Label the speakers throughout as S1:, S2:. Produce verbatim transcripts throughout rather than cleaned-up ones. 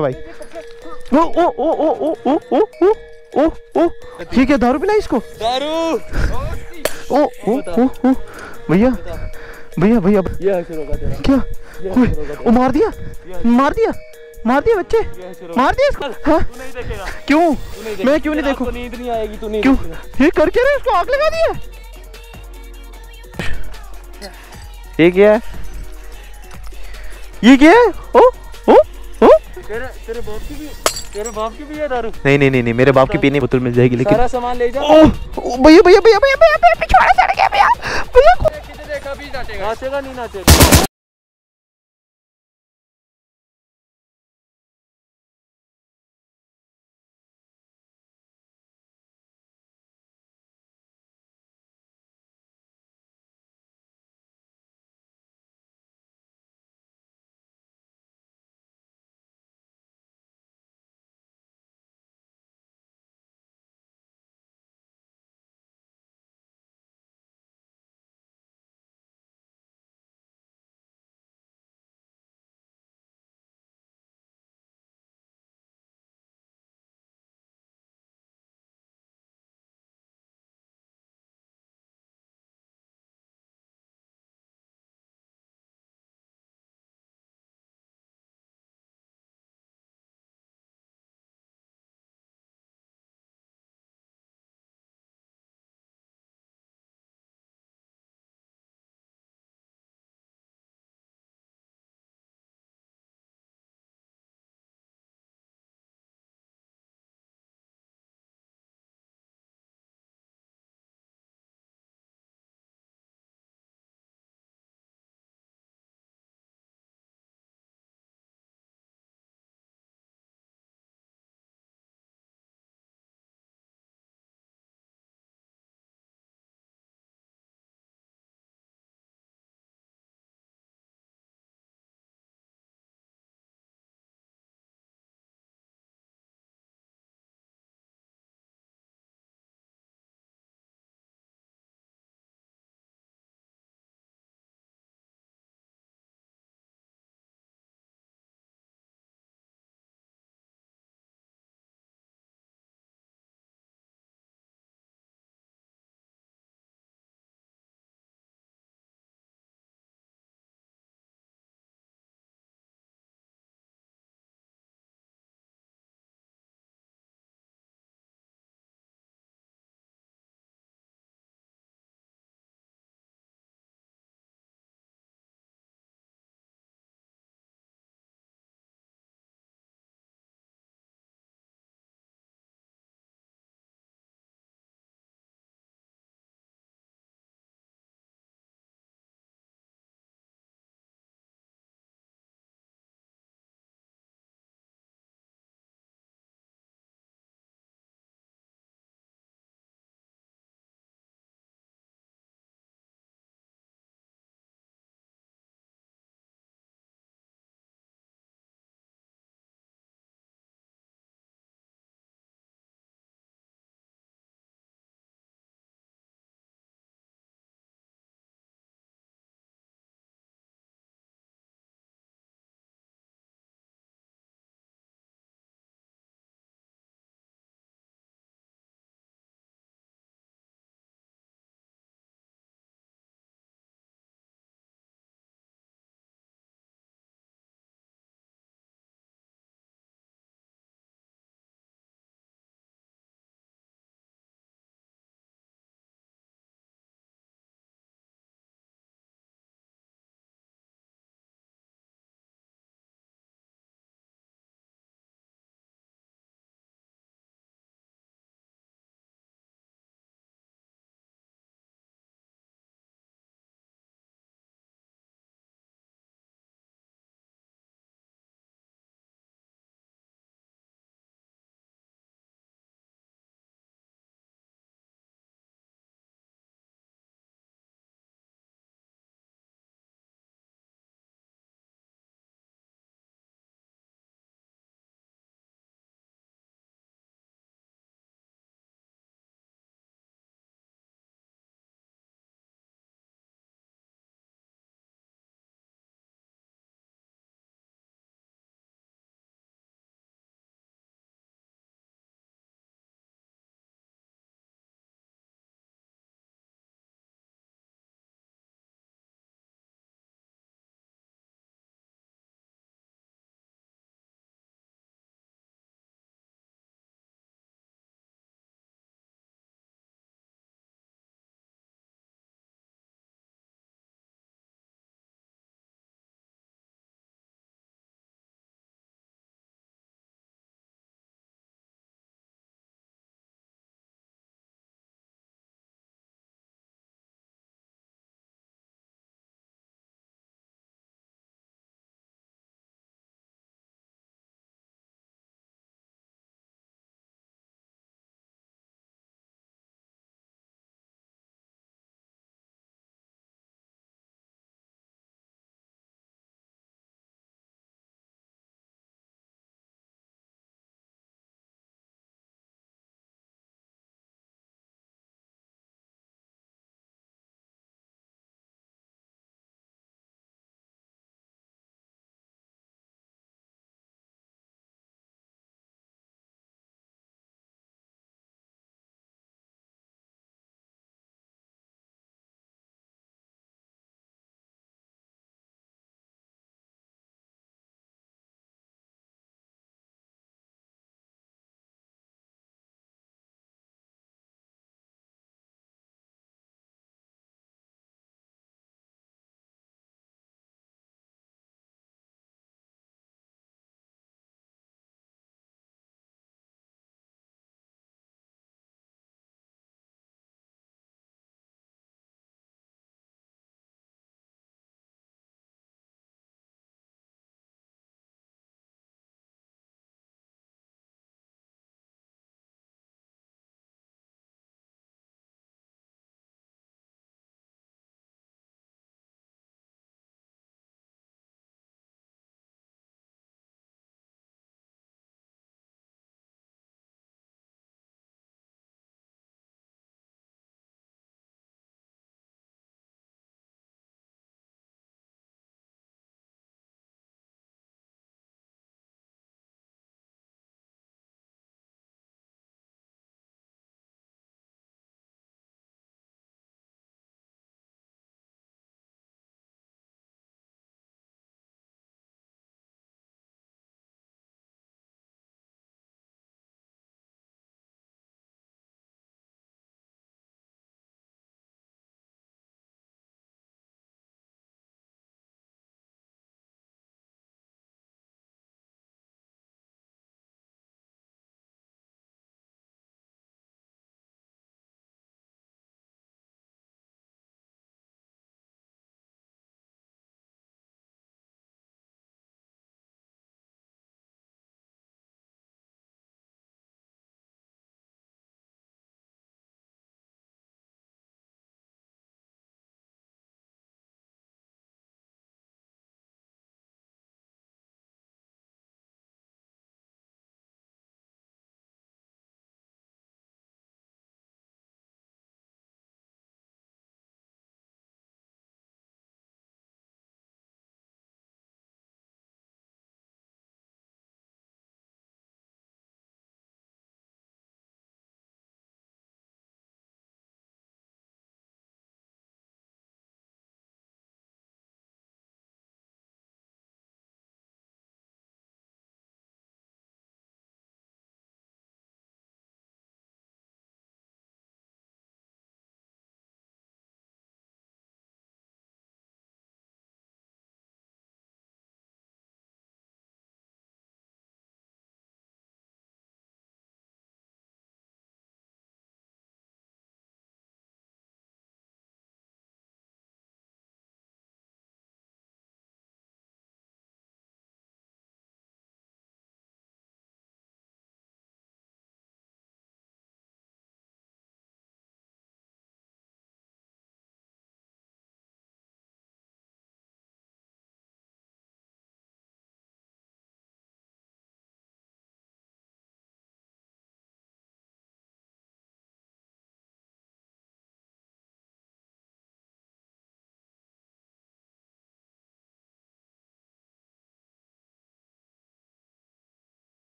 S1: भाई। ओ ओ ओ ओ ओ ओ ओ ओ ओ ओ ये क्या दारू पिलाई इसको?
S2: दारू।
S1: ओ ओ ओ ओ भैया भैया भैया क्या? ओ मार दिया मार दिया मार दिया बच्चे, मार दिया इसको। हाँ?
S2: तू नहीं देखेगा।
S1: क्यों?
S2: नहीं
S1: मैं क्यों नहीं देखूं?
S2: नींद नहीं आएगी, तू नहीं
S1: क्यों?
S2: देखेगा।
S1: ये कर क्या रहे? उसको आग लगा दिया। ये क्या है? ये क्या है? ओ ओ ओ
S2: तेरे तेरे बाप की भी तेरे बाप की भी है दारू?
S1: नहीं नहीं नहीं नहीं मेरे बाप की पीने बोतल मिल जाएगी लेकिन
S2: सारा सामान ले जा।
S1: ओ भैया भैया भैया भैया भैया पिछवाड़ा चढ़ गया भैया भैया।
S2: देखा भी नाचेगा नाचेगा नहीं नाचेगा।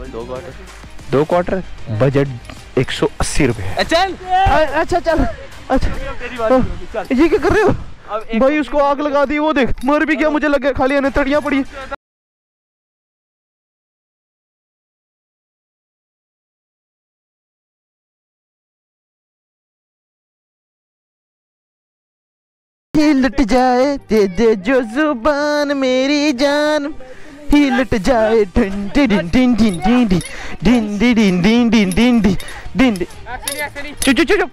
S2: दो क्वार्टर
S1: दो क्वार्टर बजट एक सौ अस्सी रुपये।
S2: चल
S1: अच्छा चल अच्छा
S2: तेरी बात
S1: ये क्या कर रहे हो भाई? उसको आग लगा दी, वो देख मर भी गया, मुझे लगे खाली आने तड़ियाँ पड़ी। ही लुट जाए दे दे जो जुबान मेरी जान, ही लुट जाए डिन डिन डिन डिन डिन डिन डिन डिन डिन डिन डिन डिन चुप चुप चुप।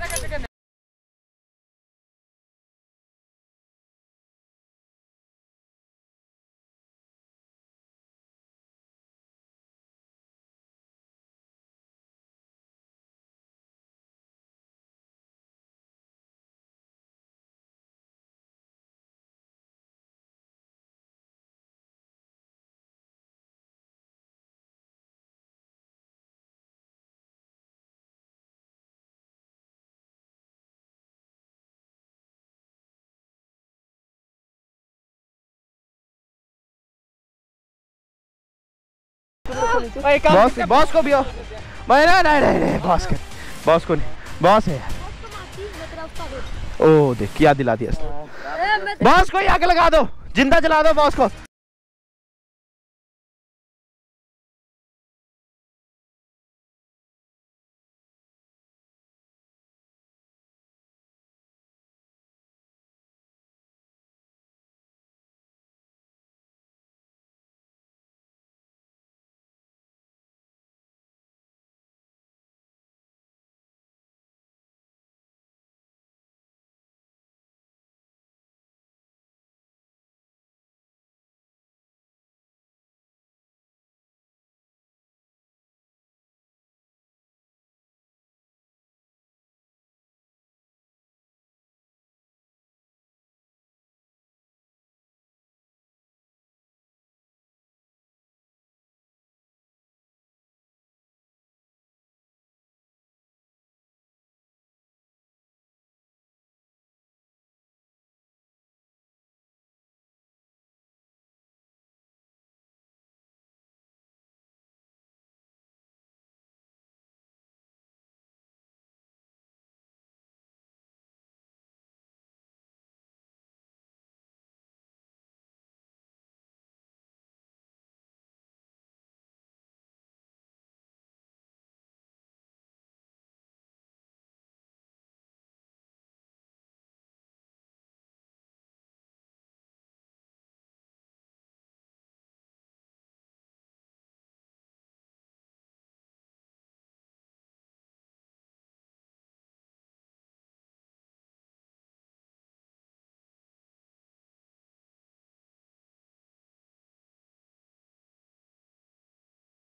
S1: बॉस बॉस को भी आओ भाई। ना नहीं नहीं नहीं बॉस के बॉस को नहीं, बॉस है। ओ देख क्या दिला दिया, बॉस को ही आग लगा दो, जिंदा जला दो बॉस को।